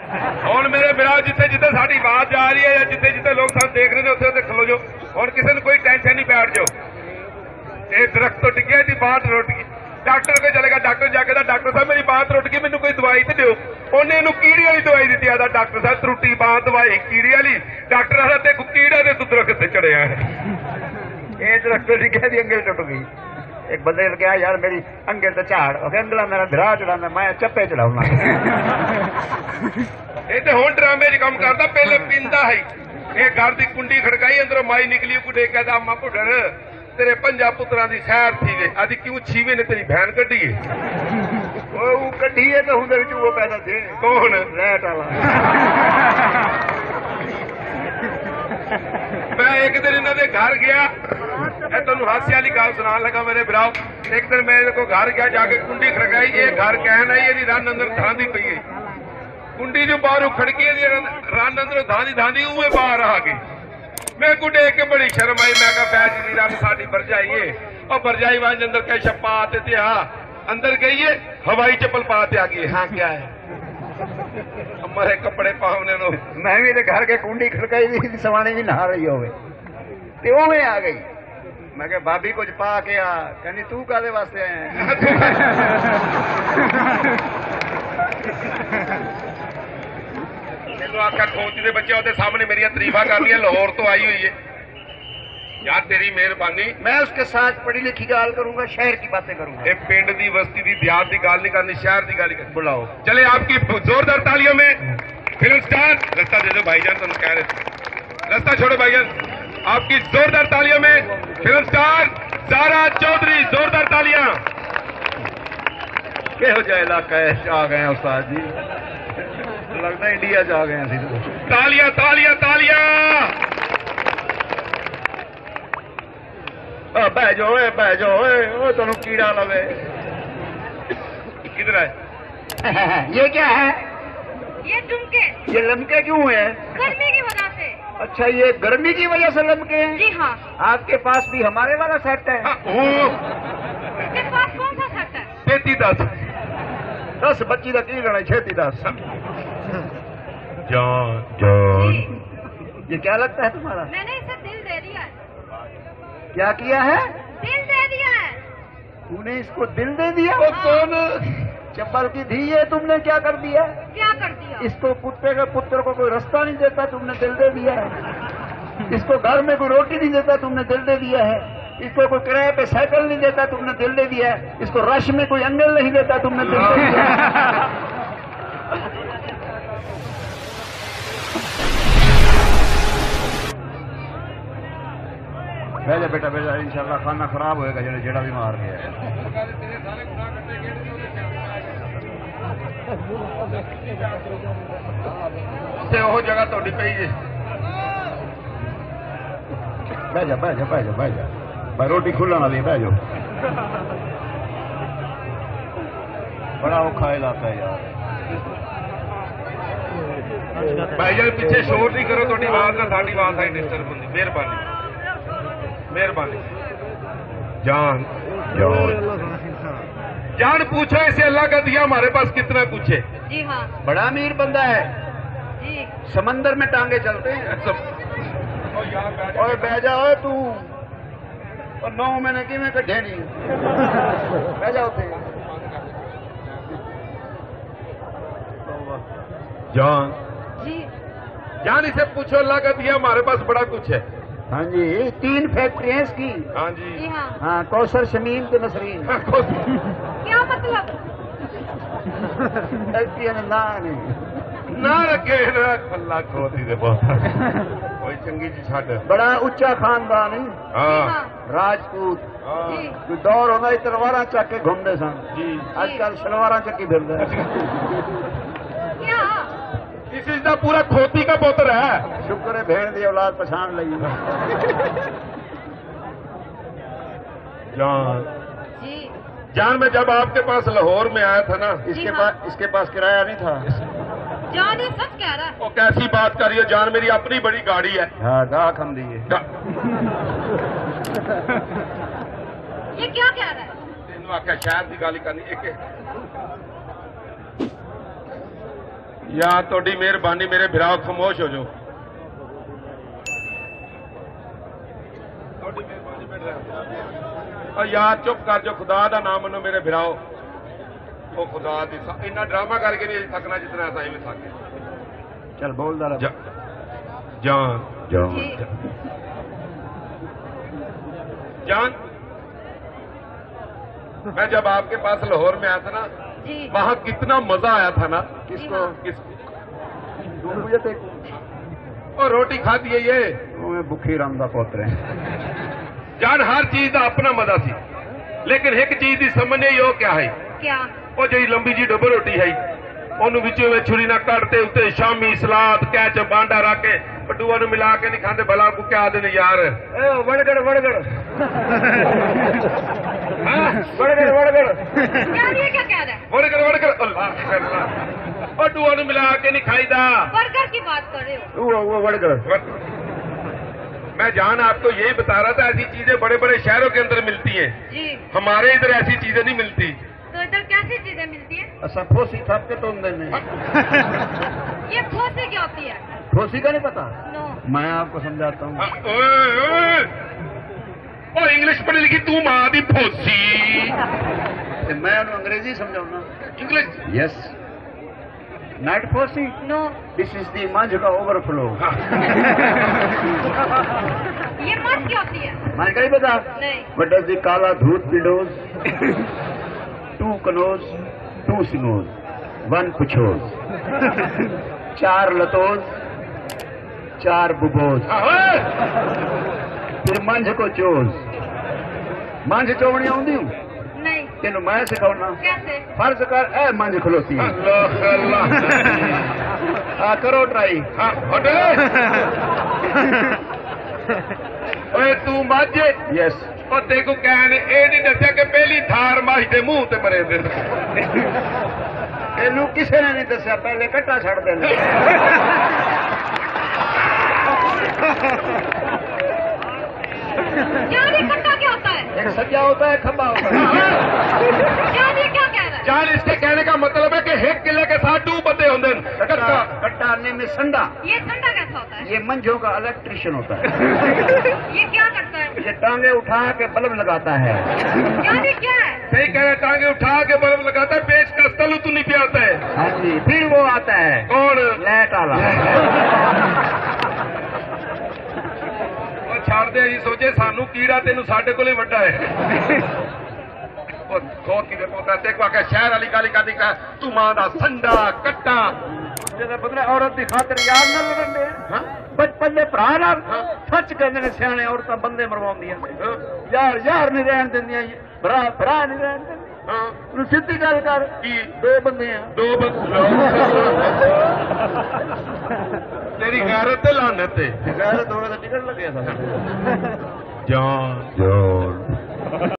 ਹੁਣ ਮੇਰੇ ਵਿਰਾਜ ਜਿੱਥੇ ਜਿੱਥੇ ਸਾਡੀ आवाज जा रही है या जिथे जिथे लोग साथ देख रहे हैं उत्थे उत्थे खलो जाओ। और किसी ने कोई टेंशन नहीं, बैठ जाओ। ये दरख्त टुट गया, इसकी बात टुट गई। डॉक्टर को चलेगा, डॉक्टर जाके डॉक्टर साहब मेरी बात टुट गई, मैंने कोई दवाई तो दो। उन्हें इनू कीड़ी वाली दवाई दी आदा डॉक्टर साहब त्रुटी बात दवाई कीड़ी वाली। डॉक्टर आदा ते कीड़ा दे तू दरख्त ते चढ़िया है। ये दरख्त टुट गया, अंगल टुट गई। एक बंदे ने कहा यार मेरी अंगल तो झाड़ अंगला मेरा धरा चढ़ाना, मैं चप्पे चढ़ाऊंगा। ये तो हुण ड्रामे च काम करता, पहले पींदा है। ये घर की कुंडी खड़काई, अंदरों माई निकली, को देख कहता अम्मा भुडर तेरे 5 पुत्रां दी सैर थी वे, अज क्यों 6वें ने तेरी बहन कड्डी है? वो कड्डी है तो हुंदे विच वो पैदा थे। कौन? रैट वाला। मैं एक दिन इन्हों के घर गया, तुम हास्य वाली गल सुना लगा मेरे भराओ। एक दिन मैं इनको घर गया, जाके कुंडी खड़काई, ये घर कहना ये रन अंदर धांदी पई है। कुंडी जो बाहरों खड़की रन अंदर धांदी धांदी उहे बाहर आ गई। मैं को देख के बड़ी शर्म आई, मैं कहा बैज जी रन साडी भरजाई है। और भरजाई वांज अंदर कैशा पाते थे, हाँ अंदर गई है, हवाई चप्पल पाते आ गई। हाँ क्या है? हमारे कपड़े पावने नो। मैं भी घर के कुंडी खड़काई थी, सवानी भी नहा रही होवे ते ओवें आ गई। मैं कहा भाभी कुछ पा के आ, कहनी तू कादे वास्ते आया है? मैनू आख्या खोती दे बच्चे ओदे सामने मेरिया तारीफा करनियां, लाहौर तो आई हुई है। यार तेरी मेहरबानी। मैं उसके साथ पढ़ी लिखी गाल करूंगा, शहर की बातें करूंगा। ये पिंड दी बस्ती दी देहात की गाल नहीं करनी, शहर की गाल कर। बुलाओ चले आपकी जोरदार तालियों में फिल्म स्टार। रास्ता दे दो भाईजान, तुम कह रहे रास्ता छोड़ो भाईजान। आपकी जोरदार तालियों में फिल्म स्टार ज़ारा चौधरी, जोरदार तालियां। किहो जिहा इलाका है, आ गए हैं उस्ताद जी, लगता इंडिया च आ गए हैं। तालियां तालियां तालियां। बह जाओ वो तेन कीड़ा लवे। किधर है? ये क्या है? ये लमके। ये लमके क्यों है? गर्मी की वजह से। अच्छा ये गर्मी की वजह से लमके हैं? जी हाँ। आपके पास भी हमारे वाला सेट है? आपके पास कौन सा सेट है? 10 बच्ची का की लेना, 10 जान जान। ये क्या लगता है तुम्हारा? मैंने इसे दिल दे दिया है। क्या किया है? दिल दे दिया है। तूने इसको दिल दे दिया? वो कौन चप्पल की धी है, तुमने क्या कर दिया? क्या कर दिया? इसको पुत्र को कोई रास्ता नहीं देता, तुमने दिल दे दिया है। इसको घर में कोई रोटी नहीं देता, तुमने दिल दे दिया है। इसको कोई किराए पे साइकिल नहीं देता, तुमने दिल दे दिया है। इसको रश में कोई अंगल नहीं देता, तुमने दिल दे दिया है। भेजा बेटा भेजा, इंशाल्लाह खाना खराब होएगा जेड़ा भी मार गया। वो जगह थोड़ी पई जी। बह जा भाई, रोटी खुलने वाली है, बह जाओ। बड़ा औखा इलाका है यार। भाईजान पीछे शोर नहीं करो, थोड़ी आवाज ना साडी आवाज आई डिस्टर्ब होंदी। मेहरबानी मेहरबानी। जान जान पूछो इसे अल्लाह का दिया हमारे पास कितना कुछ है। जी हाँ। बड़ा अमीर बंदा है जी। समंदर में टांगे चलते हैं। और बह जाओ तू, और 9 महीने की में कढ़े नहीं। बह जाओ जान जी। जान इसे पूछो अल्लाह का दिया हमारे पास बड़ा कुछ है। हाँ जी, 3 फैक्ट्रियां इसकी। हाँ जी। जी हाँ। हाँ, कौसर शमीन तो नसरीन। क्या मतलब? फैक्ट्रियां ना नहीं ना रखे ना अल्लाह को दी दे बहुत कोई चंगी जी छड़। बड़ा उच्चा खानदान है। हाँ राजपूत। जी। कोई दौर होंदा तलवारा चक के घूमते सन जी। आजकल सलवारा चक्की फिरदे। क्या? इस इसका पूरा खोती का पुत्र है। शुक्र है भेड़ दी औलाद पछाण लई। जान जी। जान मैं जब आपके पास लाहौर में आया था ना, इसके पास किराया नहीं था। जान ये सच कह रहा है। वो कैसी बात कर रही हो जान, मेरी अपनी बड़ी गाड़ी है। हाँ, गाह खम दी है। ये क्या कह रहा है? तेन आख्या शहर की गाली करनी। एक या थोड़ी मेहरबानी मेरे भराओ खामोश हो जाओ। यार चुप कर जो, खुदा का नाम मनो मेरे भराओ। ओ खुदा दी इन्ना ड्रामा करके नहीं थकना जितना ऐसा ही में थक गए। चल बोल दरा जान जान जी जान, मैं जब आपके पास लाहौर में आया था ना, जी वहां कितना मजा आया था ना। किसको किस मुझे तो और रोटी खाती है ये भुखी राम का पोत्र है। जान, हर चीज का अपना मजा सी, लेकिन एक चीज की समझ नहीं हो क्या है। क्या वो जी लंबी जी डुब रोटी है, ओनू विचों में छुरी ना कटते उत्ते शामी सलाद कैच बांडा रख के पटुआ नु मिला के नहीं खाते। भला को क्या आदे ने यार, वड़गड़ वड़गड़ हाँ, वड़गड़ वड़गड़ क्या ये क्या कह रहा है? वड़गड़ वड़गड़ अल्लाह अल्लाह, पटुआ नु मिला के नहीं खाईदा। बर्गर की बात कर रहे हो? वो वड़गड़। मैं जान आपको यही बता रहा था, ऐसी चीजें बड़े बड़े शहरों के अंदर मिलती हैं, जी हमारे इधर ऐसी चीजें नहीं मिलती। तो इधर कैसी चीजें मिलती हैं? अच्छा फोसी थप के तो नहीं, ये फोसे क्या होती है? फोसी का नहीं पता, नो मैं आपको समझाता हूँ। ओ इंग्लिश पढ़ी लिखी तू मां दी फोसी। मैं उन्हें अंग्रेजी समझाऊंगा। इंग्लिश यस, नाइट फोसी, नो दिस इज दी मंझ का ओवरफ्लो। ये मत क्या होती है? मैं कहीं बता। नहीं What does the काला धूत विंडोज, 2 कनोज, 2 सिनोज, 1 पुछोज, 4 लतोज, 4 बुबोज, फिर मंझ को चोज। मंझ चोवनी आउंदी हूं नहीं तेन मैं सिखाऊना। कैसे? फर्ज कर ए मंझ खलोती है, अल्लाह अल्लाह करो ट्राई। ओए तू माजे यस, और देखो कहने ए नहीं दसिया कि पहली थार माही दे मुंह ते मरे दे। एनू किसी ने नहीं दसिया, पहले कट्टा छड़ देना। जान ये कट्टा क्या होता है? एक सज्जा होता है, खब्बा होता है। जान ये क्या कह रहा है? जान, इसके कहने का मतलब है कि एक किले के साथ 2 बंदे होंगे। कट्टा कट्टा आने में संडा, ये ठंडा कैसा होता है? ये मंझों का इलेक्ट्रिशियन होता है। ये क्या करता है? ये टांगे उठा के बल्ब लगाता है। जान ये क्या है? सही कह रहे, टांगे उठा के बल्ब लगाता है, पेच का तलु तू नहीं पियाता है। हाँ जी, फिर वो आता है कौन? लाइट वाला। और छाड़ दे जी, सोचे सानू कीड़ा तेनू साडे कोले वड्डा है। और खो की दे पोता ते को आके शहर वाली गाली का दिखा तू मां दा संडा कट्टा। जदा बदले औरत की खातिर यार न लगन दे। हां बचपन दे भरा नाल हाँ। सच कहंदे ने सियाणे, औरतां बंदे मरवाउंदियां ने। हां यार यार नहीं रहन दिंदियां, भरा भरा नहीं रहन दिंदियां। हां तू सीधी गल कर की 2 बंदे हैं। 2 बंदे तेरी गैरत ते लानत ते गैर दोगे तो टिकट लगे था। जान